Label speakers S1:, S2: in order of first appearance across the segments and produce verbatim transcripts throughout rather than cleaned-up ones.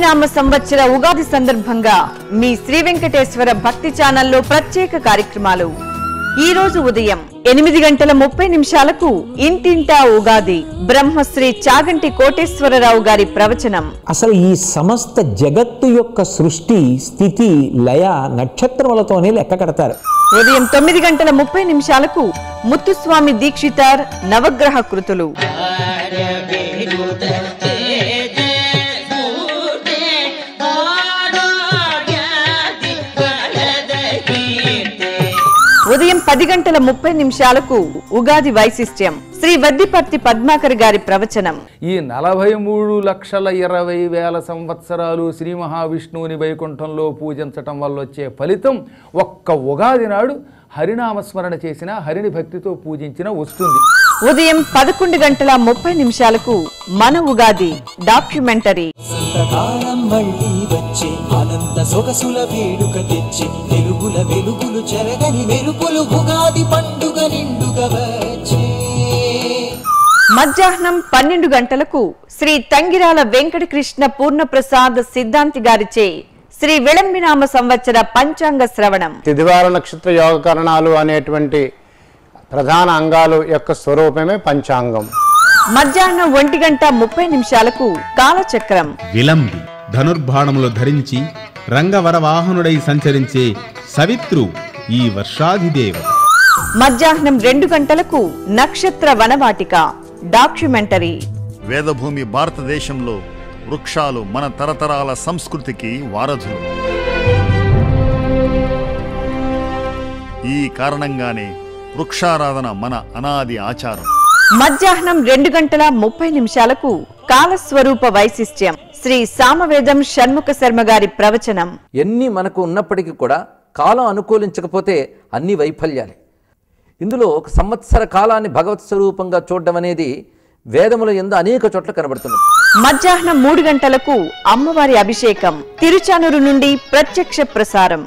S1: విలంబినామ సంవత్సర ఉగాది సందర్భంగా మీ శ్రీ వెంకటేశ్వర భక్తి ఛానల్లో ప్రత్యేక కార్యక్రమాలు. ఈ రోజు ఉదయం ఎనిమిది గంటల ముప్పై నిమిషాలకు ఇంటింటా ఉగాది బ్రహ్మశ్రీ చాగంటి కోటేశ్వరరావు గారి ప్రవచనం.
S2: అసలు ఈ సమస్త జగత్తు యొక్క సృష్టి స్థితి లయ నక్షత్రములతోనే లెక్క కడతారు.
S1: ఉదయం తొమ్మిది గంటల ముప్పై నిమిషాలకు ముత్తుస్వామి దీక్షితార్ నవగ్రహ కృతులు. ఉదయం పది గంటల ముప్పై నిమిషాలకు ఉగాది వైశిష్ట్యం శ్రీ వద్దిపర్తి పద్మాకర్ గారి ప్రవచనం.
S3: ఈ నలభై మూడు లక్షల ఇరవై వేల సంవత్సరాలు శ్రీ మహావిష్ణువుని వైకుంఠంలో పూజించటం వల్ల వచ్చే ఫలితం ఒక్క ఉగాది నాడు హరినామస్మరణ చేసిన హరిని భక్తితో పూజించిన వస్తుంది.
S1: ఉదయం పదకొండు గంటల ముప్పై నిమిషాలకు మన ఉగాది డాక్యుమెంటరీ.
S4: అనంత సొగసుల వేడుక తెచ్చి తెలుగుల వెలుగులు చెరగని మెరుపులు ఉగాది పండుగ నిండుగా వచ్చే.
S1: మధ్యాహ్నం పన్నెండు గంటలకు శ్రీ తంగిరాల వెంకటకృష్ణ పూర్ణప్రసాద్ సిద్ధాంతి గారిచే శ్రీ విలంబినామ సంవత్సర పంచాంగ శ్రవణం.
S5: తిదివార నక్షత్ర యోగకరణాలు అనేటువంటి ప్రధాన అంగాలు యొక్క స్వరూపమే పంచాంగం.
S1: మధ్యాహ్నం ఒంటి గంట ముప్పై నిమిషాలకు కాలచక్రం.
S6: విలంబి ధనుర్బాణములు ధరించి రంగవర వాహనుడై సంచరించే సవిత్రు ఈ వర్షాధిదేవ.
S1: మధ్యాహ్నం రెండు గంటలకు నక్షత్ర వనవాటిక డాక్యుమెంటరీ.
S7: వేదభూమి భారతదేశంలో వృక్షాలు మన తరతరాల సంస్కృతికి వారధులు. ఈ కారణంగానే వృక్షారాధన మన అనాది ఆచారం.
S1: మధ్యాహ్నం రెండు గంటల ముప్పై నిమిషాలకు కాలస్వరూప వైశిష్ట్యం శ్రీ సామవేదం షణ్ముఖ శర్మ గారి ప్రవచనం.
S8: ఎన్ని మనకు ఉన్నప్పటికీ కూడా కాలం అనుకూలించకపోతే అన్ని వైఫల్యాలే. ఇందులో ఒక సంవత్సర కాలాన్ని భగవత్ స్వరూపంగా చూడడం అనేది వేదముల యందు అనేక చోట్ల కనబడుతుంది.
S1: మధ్యాహ్నం మూడు గంటలకు అమ్మవారి అభిషేకం తిరుచానూరు నుండి ప్రత్యక్ష ప్రసారం.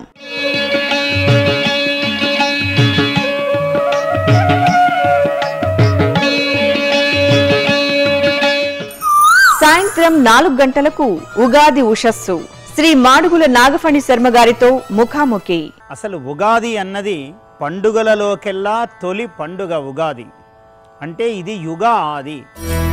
S1: సాయంత్రం నాలుగు గంటలకు ఉగాది ఉషస్సు శ్రీ మాడుగుల నాగఫణి శర్మ గారితో ముఖాముఖి.
S9: అసలు ఉగాది అన్నది పండుగలలోకెల్లా తొలి పండుగ ఉగాది. అంటే ఇది యుగ ఆది.